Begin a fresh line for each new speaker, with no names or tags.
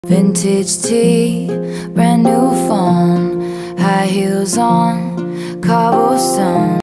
Vintage tea, brand new phone, high heels on cobblestone.